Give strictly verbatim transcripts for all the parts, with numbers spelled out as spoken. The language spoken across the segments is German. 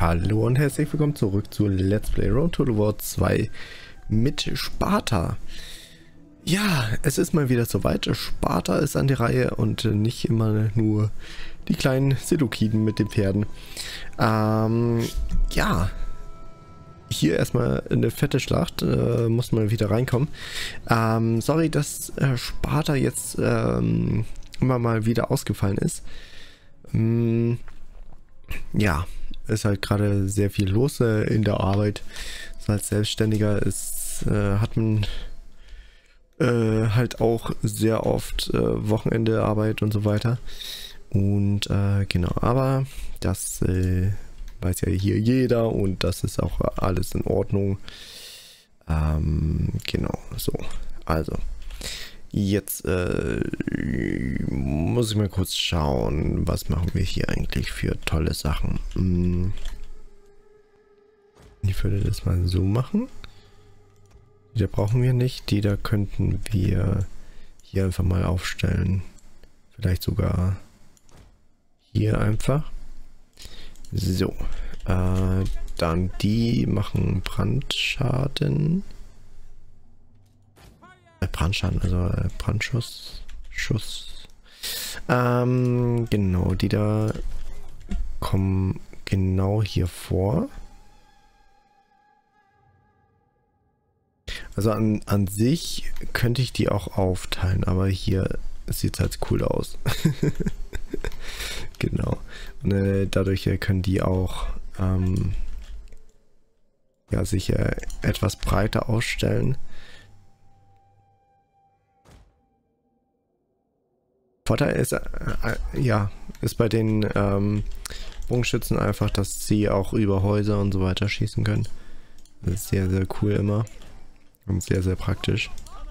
Hallo und herzlich willkommen zurück zu Let's Play Road to the World zwei mit Sparta. Ja, es ist mal wieder soweit. Sparta ist an der Reihe und nicht immer nur die kleinen Seleukiden mit den Pferden. Ähm, ja, hier erstmal eine fette Schlacht, äh, muss mal wieder reinkommen. Ähm, sorry, dass äh, Sparta jetzt ähm, immer mal wieder ausgefallen ist. Ähm, ja. Ist halt gerade sehr viel los äh, in der Arbeit. So als Selbstständiger ist, äh, hat man äh, halt auch sehr oft äh, Wochenende Arbeit und so weiter. Und äh, genau, aber das äh, weiß ja hier jeder und das ist auch alles in Ordnung. Ähm, genau, so. Also, jetzt äh, muss ich mal kurz schauen, was machen wir hier eigentlich für tolle Sachen. Hm. Ich würde das mal so machen. Die da brauchen wir nicht. Die da könnten wir hier einfach mal aufstellen. Vielleicht sogar hier einfach. So. Äh, dann die machen Brandschaden. Brandschaden, also Brandschuss, Schuss. Ähm, genau, die da kommen genau hier vor. Also an, an sich könnte ich die auch aufteilen, aber hier sieht es halt cool aus. Genau. Und äh, dadurch äh, können die auch ähm, ja, sich äh, etwas breiter ausstellen. Vorteil ist, äh, äh, ja, ist bei den ähm, Bogenschützen einfach, dass sie auch über Häuser und so weiter schießen können. Das ist sehr, sehr cool immer. Und sehr, sehr praktisch.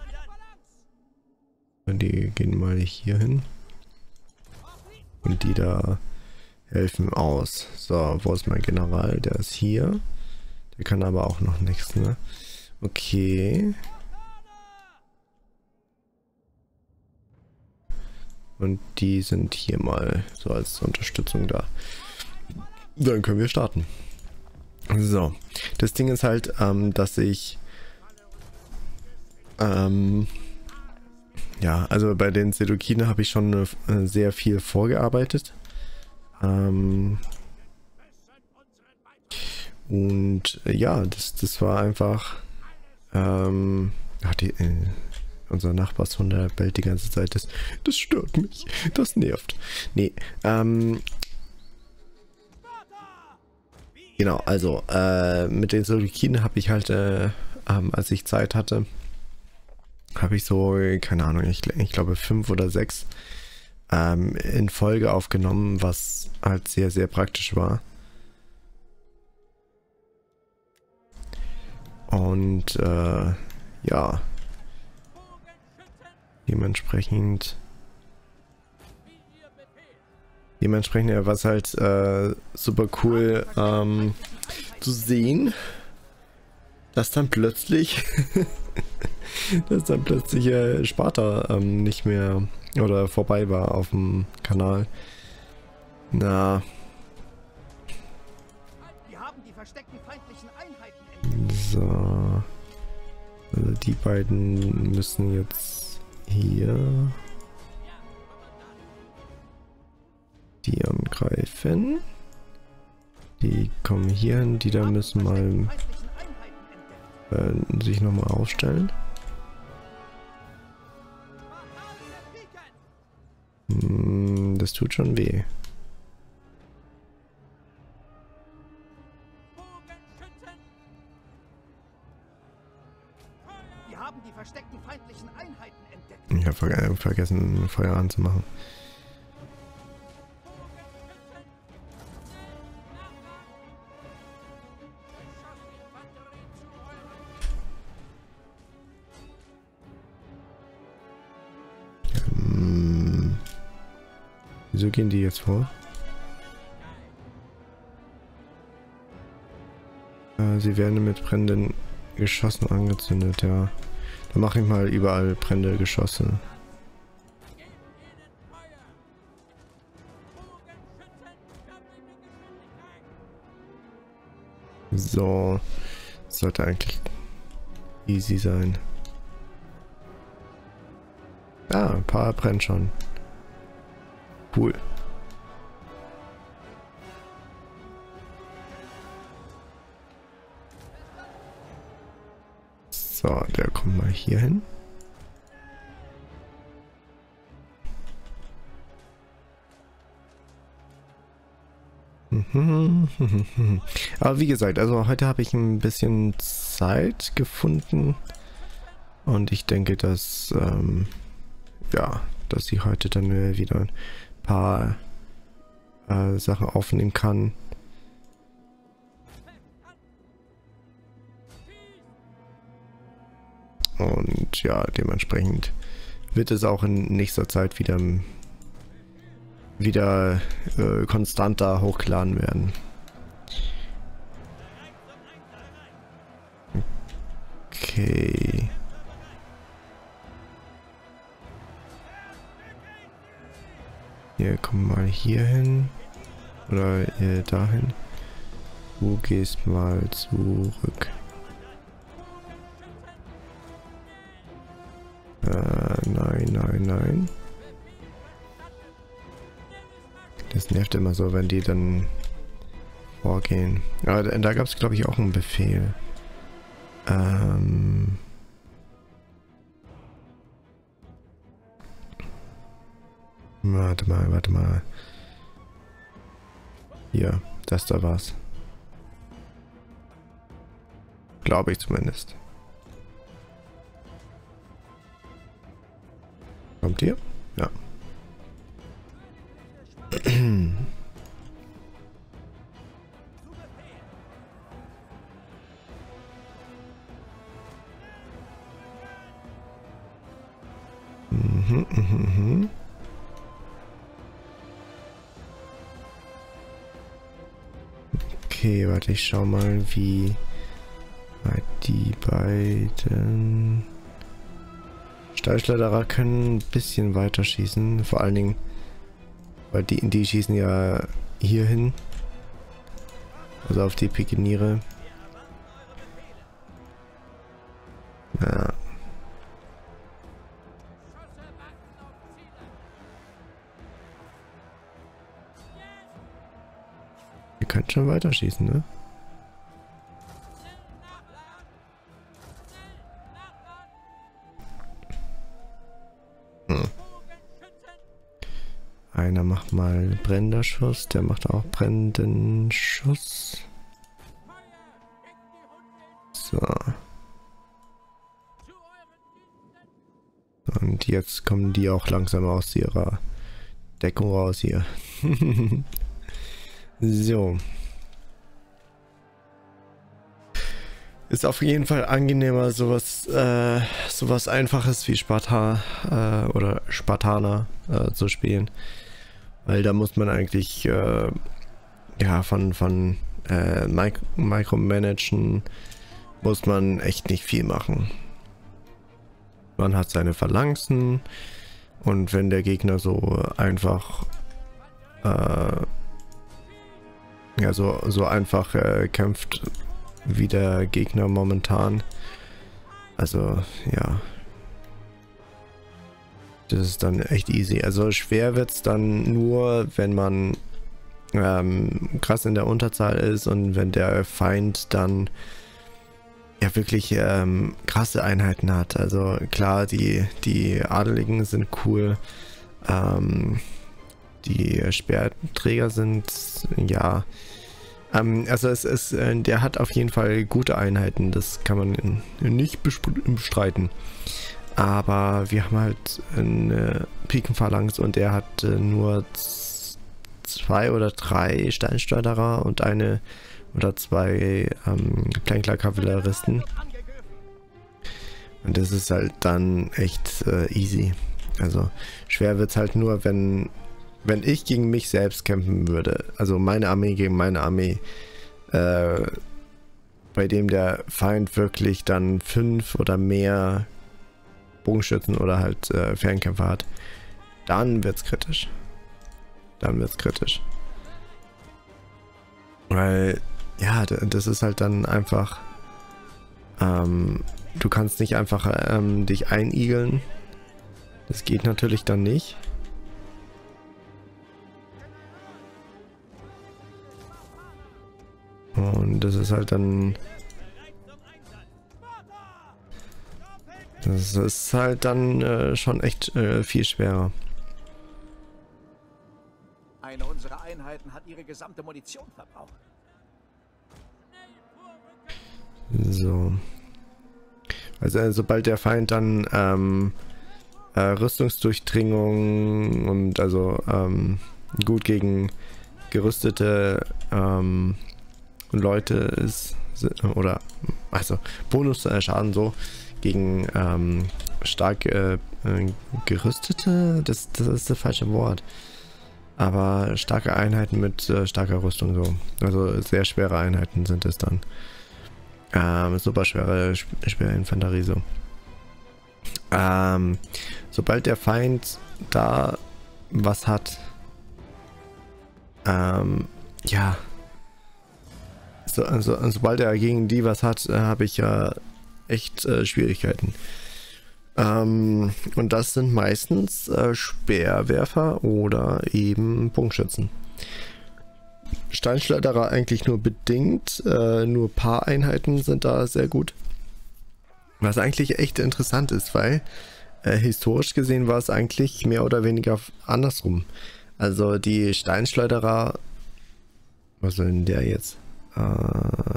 Und die gehen mal hier hin. Und die da helfen aus. So, wo ist mein General? Der ist hier. Der kann aber auch noch nichts, ne? Okay. Und die sind hier mal so als Unterstützung da. Dann können wir starten. So. Das Ding ist halt, ähm, dass ich ähm, ja, also bei den Seleukiden habe ich schon äh, sehr viel vorgearbeitet. Ähm, und äh, ja, das, das war einfach ähm, ach, die, äh, unser Nachbarshund, der bellt die ganze Zeit. Das, das stört mich. Das nervt. Nee, ähm, genau, also äh, mit den Seleukiden habe ich halt, äh, ähm, als ich Zeit hatte, habe ich so, keine Ahnung, ich, ich glaube fünf oder sechs ähm, in Folge aufgenommen, was halt sehr, sehr praktisch war. Und äh, ja, dementsprechend dementsprechend ja, was halt äh, super cool ähm, zu sehen, dass dann plötzlich dass dann plötzlich äh, Sparta ähm, nicht mehr oder vorbei war auf dem Kanal. Na. Wir haben die versteckten feindlichen Einheiten entdeckt. So. Also die beiden müssen jetzt hier die angreifen. Die kommen hier hin, die da müssen mal äh, sich nochmal aufstellen. Hm, das tut schon weh. Wir haben die versteckten feindlichen Einheiten entdeckt. Ich habe ver vergessen, Feuer anzumachen. Hm. Wieso gehen die jetzt vor? Äh, sie werden mit brennenden Geschossen angezündet, ja. Dann mache ich mal überall brennende Geschosse. So, sollte eigentlich easy sein. Ah, ein paar brennen schon. Cool. So, der kommt mal hier hin. Aber wie gesagt, also heute habe ich ein bisschen Zeit gefunden und ich denke, dass ähm, ja, dass ich heute dann wieder ein paar äh, Sachen aufnehmen kann. Und ja, dementsprechend wird es auch in nächster Zeit wieder wieder äh, konstanter hochgeladen werden. Okay. Hier, komm mal hier hin. Oder äh, dahin. Du gehst mal zurück. Äh, nein, nein, nein. Das nervt immer so, wenn die dann vorgehen. Aber da gab es, glaube ich, auch einen Befehl. Ähm... Warte mal, warte mal. Hier, das da war's. Glaube ich zumindest. Kommt ihr? Ja. Mhm, mhm, mhm. Okay, warte, ich schau mal, wie die beiden Steinschleuderer können ein bisschen weiter schießen. Vor allen Dingen, weil die, die schießen ja hier hin. Also auf die Pikeniere. Ja. Ihr könnt schon weiter schießen, ne? Hm. Einer macht mal brennender Schuss, der macht auch brennenden Schuss. So. Und jetzt kommen die auch langsam aus ihrer Deckung raus hier. So. Ist auf jeden Fall angenehmer, sowas, äh, sowas Einfaches wie Sparta äh, oder Spartaner äh, zu spielen. Weil da muss man eigentlich äh, ja von, von äh, Mic Micromanagen muss man echt nicht viel machen. Man hat seine Phalanxen und wenn der Gegner so einfach äh, ja so, so einfach äh, kämpft wie der Gegner momentan, also ja, das ist dann echt easy. Also schwer wird es dann nur, wenn man ähm, krass in der Unterzahl ist und wenn der Feind dann ja wirklich ähm, krasse Einheiten hat. Also klar, die, die Adeligen sind cool, ähm, die Speerträger sind, ja, ähm, also es ist, äh, der hat auf jeden Fall gute Einheiten, das kann man nicht bestreiten. Aber wir haben halt eine Pikenphalanx und der hat äh, nur zwei oder drei Steinschleuderer und eine oder zwei ähm, Kleinklar-Kavalleristen. Und das ist halt dann echt äh, easy. Also schwer wird es halt nur, wenn, wenn ich gegen mich selbst kämpfen würde. Also meine Armee gegen meine Armee. Äh, bei dem der Feind wirklich dann fünf oder mehr Bogenschützen oder halt äh, Fernkämpfer hat. Dann wird's kritisch. Dann wird's kritisch. Weil ja, das ist halt dann einfach, ähm, du kannst nicht einfach ähm, dich einigeln. Das geht natürlich dann nicht. Und das ist halt dann, das ist halt dann äh, schon echt äh, viel schwerer. Eine unserer Einheiten hat ihre gesamte Munition verbraucht. So. Also äh, sobald der Feind dann ähm, äh, Rüstungsdurchdringung und also ähm, gut gegen gerüstete ähm, Leute ist, oder also Bonusschaden so gegen ähm, stark äh, äh, gerüstete, das, das ist das falsche Wort. Aber starke Einheiten mit äh, starker Rüstung so. Also sehr schwere Einheiten sind es dann. Ähm, super schwere, schwere Infanterie so. Ähm, sobald der Feind da was hat, ähm, ja, so, also, sobald er gegen die was hat, äh, habe ich ja echt äh, Schwierigkeiten. Ähm, und das sind meistens äh, Speerwerfer oder eben Punktschützen. Steinschleuderer eigentlich nur bedingt, äh, nur ein paar Einheiten sind da sehr gut. Was eigentlich echt interessant ist, weil äh, historisch gesehen war es eigentlich mehr oder weniger andersrum. Also die Steinschleuderer, was soll denn der jetzt? Äh,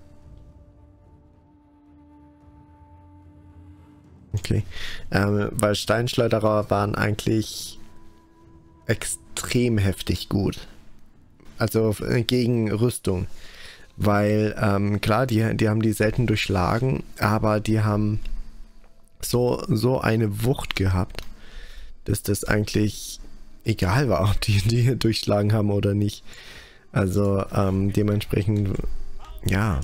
okay, ähm, weil Steinschleuderer waren eigentlich extrem heftig gut. Also äh, gegen Rüstung. Weil, ähm, klar, die, die haben die selten durchschlagen, aber die haben so, so eine Wucht gehabt, dass das eigentlich egal war, ob die die durchschlagen haben oder nicht. Also ähm, dementsprechend, ja,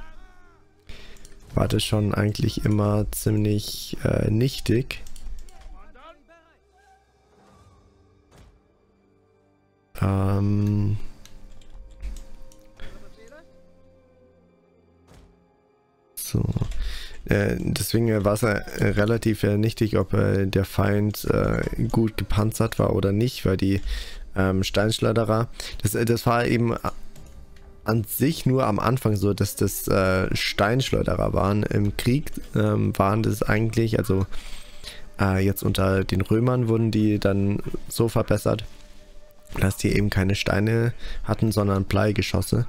war das schon eigentlich immer ziemlich äh, nichtig. Ähm... So. Äh, deswegen war es äh, relativ äh, nichtig, ob äh, der Feind äh, gut gepanzert war oder nicht, weil die ähm, Steinschleuderer, das, das war eben an sich nur am Anfang so, dass das äh, Steinschleuderer waren. Im Krieg ähm, waren das eigentlich, also äh, jetzt unter den Römern wurden die dann so verbessert, dass die eben keine Steine hatten, sondern Bleigeschosse.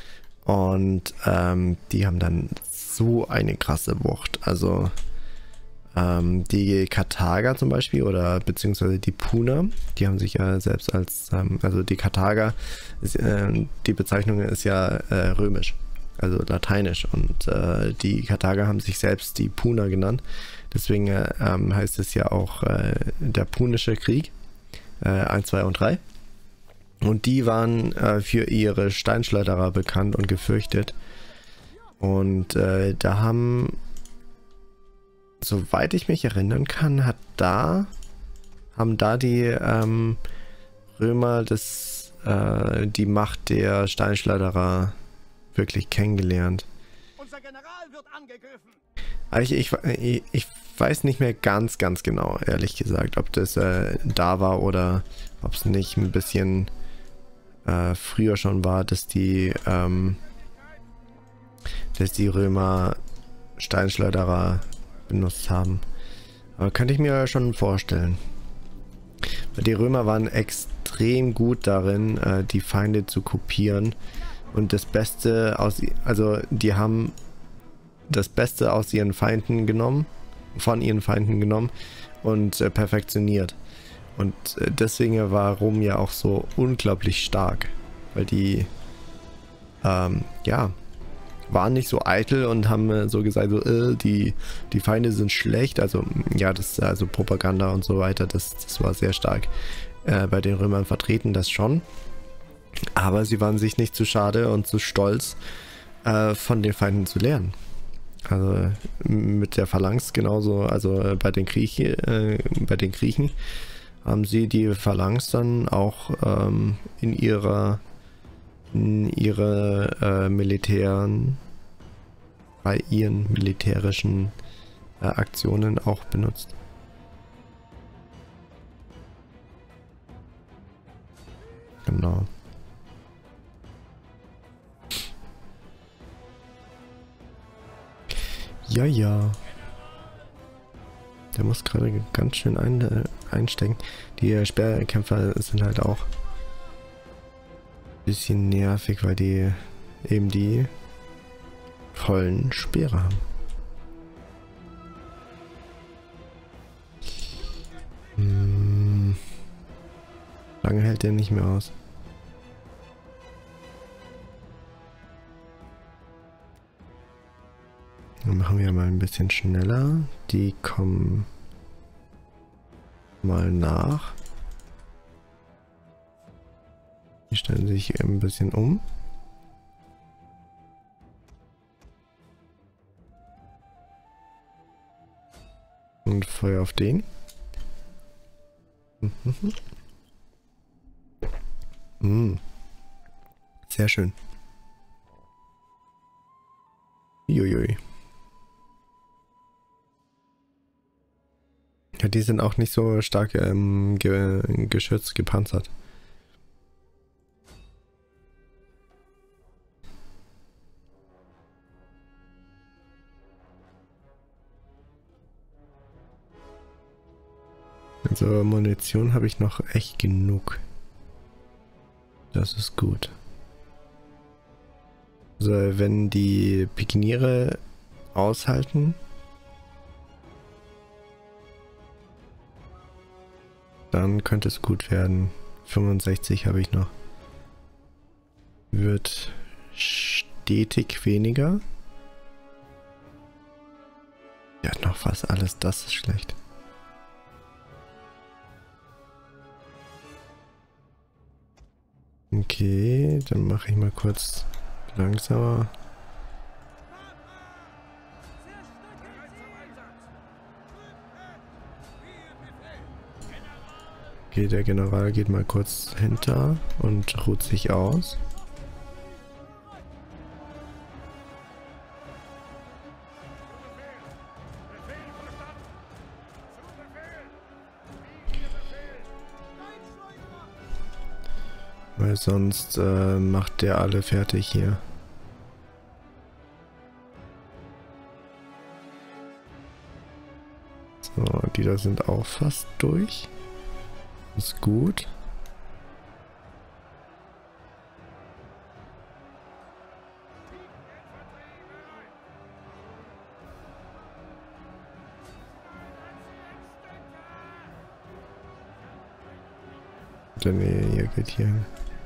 Und ähm, die haben dann so eine krasse Wucht. Also ähm, die Karthager zum Beispiel oder beziehungsweise die Puner, die haben sich ja selbst als, ähm, also die Karthager, ist, äh, die Bezeichnung ist ja äh, römisch, also lateinisch, und äh, die Karthager haben sich selbst die Puner genannt. Deswegen äh, ähm, heißt es ja auch äh, der Punische Krieg, äh, eins, zwei und drei. Und die waren äh, für ihre Steinschleuderer bekannt und gefürchtet. Und äh, da haben, soweit ich mich erinnern kann, hat da, haben da die ähm, Römer das, äh, die Macht der Steinschleuderer wirklich kennengelernt. Unser General wird angegriffen. Ich, ich, ich, ich weiß nicht mehr ganz, ganz genau, ehrlich gesagt, ob das äh, da war oder ob es nicht ein bisschen äh, früher schon war, dass die ähm, dass die Römer Steinschleuderer benutzt haben. Aber könnte ich mir schon vorstellen. Weil die Römer waren extrem gut darin, äh, die Feinde zu kopieren und das Beste aus, also die haben das Beste aus ihren Feinden genommen, von ihren Feinden genommen und äh, perfektioniert. Und äh, deswegen war Rom ja auch so unglaublich stark, weil die ähm, ja waren nicht so eitel und haben äh, so gesagt, so, äh, die, die Feinde sind schlecht. Also ja, das also Propaganda und so weiter, das, das war sehr stark äh, bei den Römern vertreten, das schon. Aber sie waren sich nicht zu schade und zu stolz, äh, von den Feinden zu lernen. Also mit der Phalanx genauso, also äh, bei den Griechen, äh, bei den Griechen haben sie die Phalanx dann auch ähm, in ihrer ihre äh, Militären bei ihren militärischen äh, Aktionen auch benutzt. Genau. Ja, ja. Der muss gerade ganz schön ein, äh, einstecken. Die Speerkämpfer sind halt auch ein bisschen nervig, weil die eben die vollen Speere haben. Hm. Lange hält der nicht mehr aus. Dann machen wir mal ein bisschen schneller. Die kommen mal nach. Die stellen sich ein bisschen um. Und Feuer auf den. Mhm. Mhm. Sehr schön. Uiuiui. Ja, die sind auch nicht so stark ähm, ge geschützt, gepanzert. Also Munition habe ich noch echt genug. Das ist gut. Also wenn die Pikiniere aushalten, dann könnte es gut werden. fünfundsechzig habe ich noch. Wird stetig weniger. Ja, noch fast alles. Das ist schlecht. Okay, dann mache ich mal kurz langsamer. Okay, der General geht mal kurz hinter und ruht sich aus. Weil sonst äh, macht der alle fertig hier. So, die da sind auch fast durch. Ist gut. Nee, hier geht hier hin.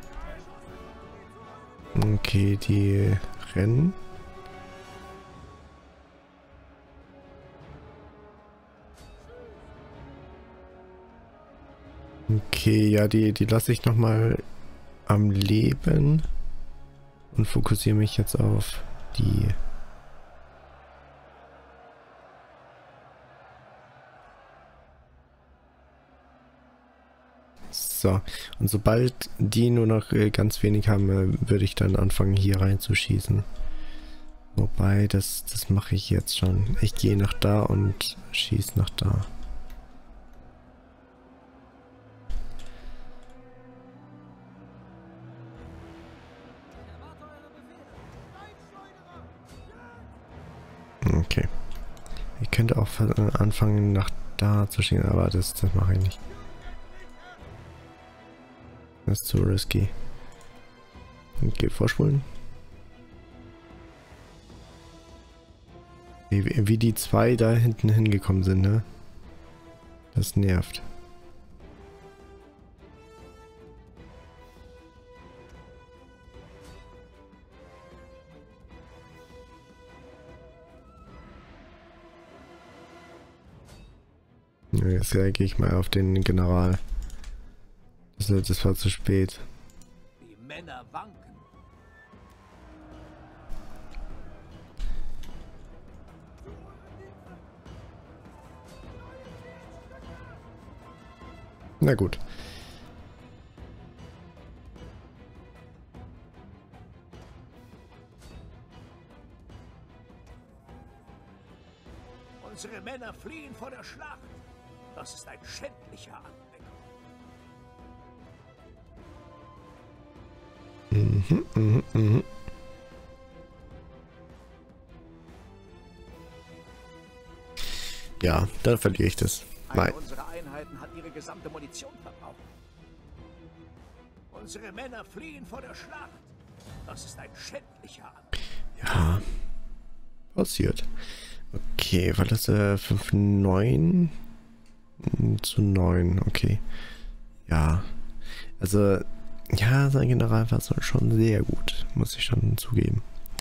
Okay, die rennen. Okay, ja, die, die lasse ich noch mal am Leben und fokussiere mich jetzt auf die. So, und sobald die nur noch ganz wenig haben, würde ich dann anfangen hier reinzuschießen. Wobei, das, das mache ich jetzt schon. Ich gehe nach da und schieße nach da. Okay. Ich könnte auch anfangen nach da zu schießen, aber das, das mache ich nicht. Das ist zu risky. Okay, vorspulen. Wie, wie die zwei da hinten hingekommen sind, ne? Das nervt. Jetzt gehe ich mal auf den General. Das, das war zu spät. Die Männer wanken. Na gut. Unsere Männer fliehen vor der Schlacht. Das ist ein schändlicher Anblick. Mhm, mhm, mhm. Ja, dann verliere ich das. Nein. Eine unserer Einheiten hat ihre gesamte Munition verbraucht. Unsere Männer fliehen vor der Schlacht. Das ist ein schändlicher Anblick. Ja, passiert. Okay, weil das äh, fünf neun zu neun, okay. Ja, also, ja, sein General war schon sehr gut, muss ich schon zugeben.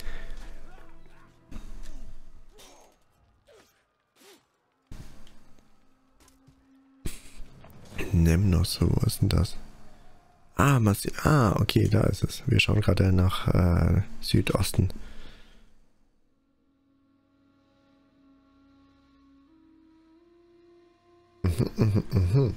Nemnos, wo ist denn das? Ah, Massi ah, okay, da ist es. Wir schauen gerade nach äh, Südosten. Mhm, mhm, mhm.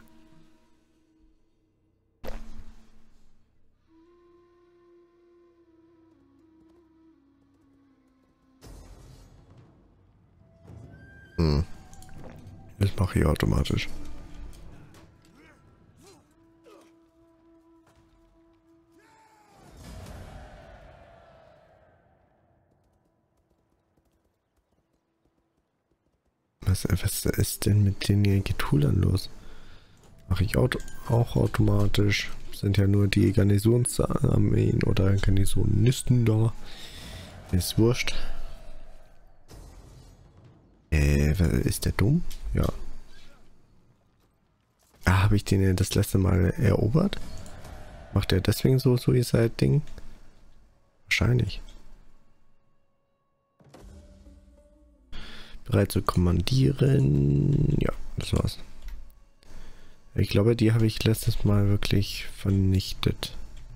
Hm. Das mache ich automatisch. Was, was ist denn mit den Getulern los? Mache ich auto auch automatisch. Sind ja nur die Garnisonsarmeen oder Garnisonisten da. Ist wurscht. Äh, ist der dumm? Ja. Ah, habe ich den das letzte Mal erobert? Macht er deswegen so Suicide-Ding? Wahrscheinlich. Bereit zu kommandieren. Ja, das war's. Ich glaube, die habe ich letztes Mal wirklich vernichtet.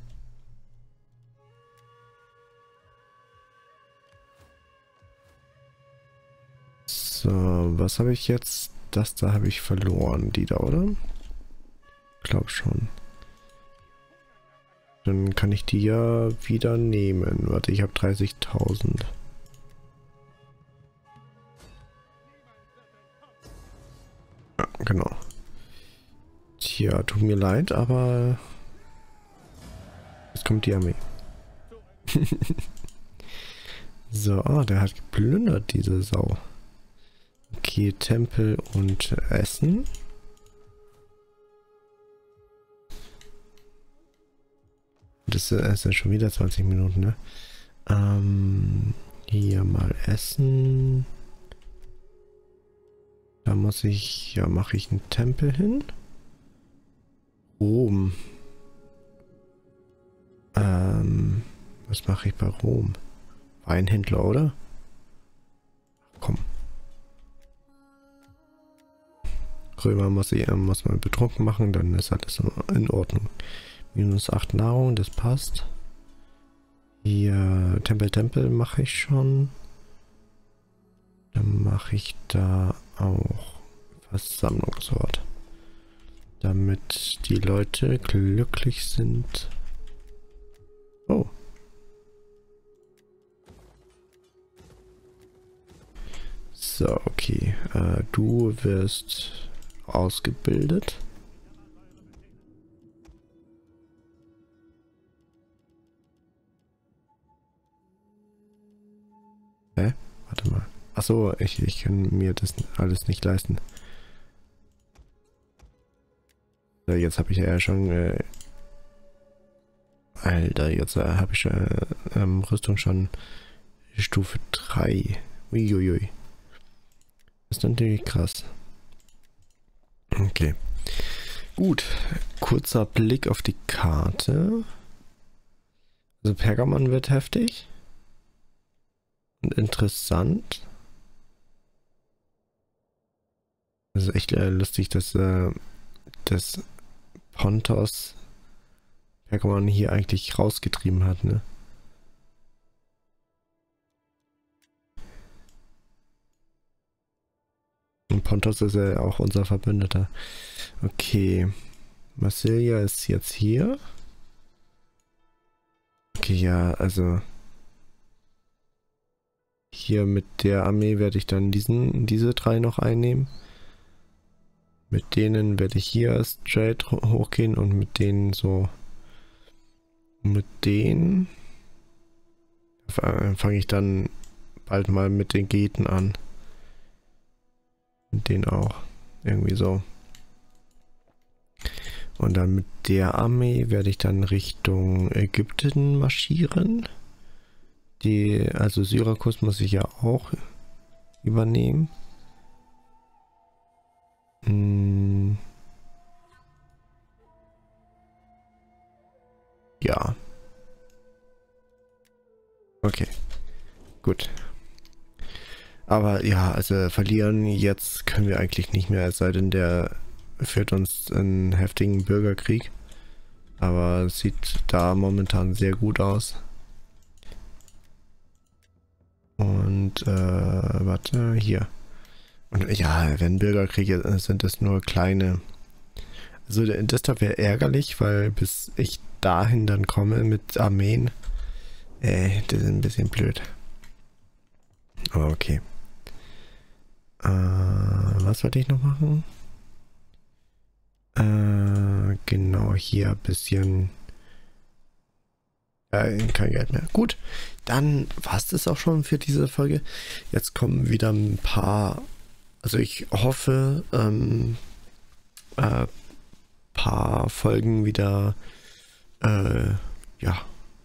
So, was habe ich jetzt? Das da habe ich verloren, die da, oder? Glaub schon. Dann kann ich die ja wieder nehmen. Warte, ich habe dreißigtausend. Ja, genau. Tja, tut mir leid, aber jetzt kommt die Armee. So, ah, der hat geplündert, diese Sau. Okay, Tempel und Essen. Das ist ja schon wieder zwanzig Minuten, ne? Ähm, hier mal Essen. Da muss ich, ja, mache ich einen Tempel hin. Rom. Ähm, was mache ich bei Rom? Weinhändler, oder? Komm. Römer muss, ich, muss man betrunken machen, dann ist alles in Ordnung. Minus acht Nahrung, das passt. Hier, Tempel, Tempel mache ich schon. Dann mache ich da auch Versammlungsort. Damit die Leute glücklich sind. Oh. So, okay. Äh, du wirst ausgebildet. Hä? Warte mal. Achso, ich, ich kann mir das alles nicht leisten. Jetzt habe ich ja schon... Äh, Alter, jetzt äh, habe ich äh, ähm, Rüstung schon Stufe drei. Uiuiui. Das ist natürlich krass. Okay. Gut. Kurzer Blick auf die Karte. Also Pergamon wird heftig. Und interessant. Das ist echt äh, lustig, dass, äh, dass Pontos Pergamon hier eigentlich rausgetrieben hat, ne? Und Pontos ist ja auch unser Verbündeter. Okay. Marsilia ist jetzt hier. Okay, ja, also hier mit der Armee werde ich dann diesen, diese drei noch einnehmen. Mit denen werde ich hier straight hochgehen und mit denen so. Mit denen fange ich dann bald mal mit den Geten an. Mit denen auch. Irgendwie so. Und dann mit der Armee werde ich dann Richtung Ägypten marschieren. Die, also Syrakus muss ich ja auch übernehmen. Hm. Ja. Okay. Gut. Aber ja, also verlieren jetzt können wir eigentlich nicht mehr, es sei denn, der führt uns einen heftigen Bürgerkrieg. Aber es sieht da momentan sehr gut aus. Und, äh, warte, hier. Und ja, wenn Bürgerkriege sind, das nur kleine. Also das da wäre ärgerlich, weil bis ich dahin dann komme mit Armeen, äh, das ist ein bisschen blöd. Aber okay. Äh, was wollte ich noch machen? Äh, genau, hier ein bisschen. Äh, kein Geld mehr. Gut, dann war es das auch schon für diese Folge. Jetzt kommen wieder ein paar. Also ich hoffe, ähm, äh, paar Folgen wieder, äh, ja,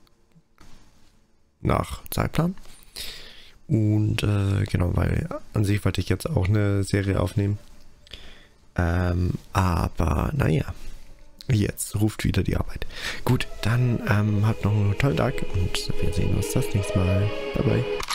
nach Zeitplan. Und äh, genau, weil an sich wollte ich jetzt auch eine Serie aufnehmen. Ähm, aber naja, jetzt ruft wieder die Arbeit. Gut, dann ähm, habt noch einen tollen Tag und wir sehen uns das nächste Mal. Bye bye.